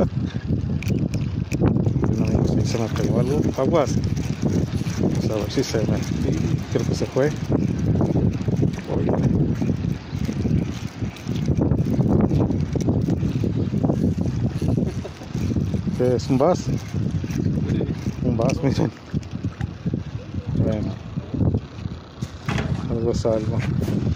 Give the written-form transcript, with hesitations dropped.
No, si se me pegó algo. Aguas. Vamos a ver si se me... Creo que se fue. Oye. ¿Qué es? ¿Un bass? Un bass, miren. Bueno. Algo es algo.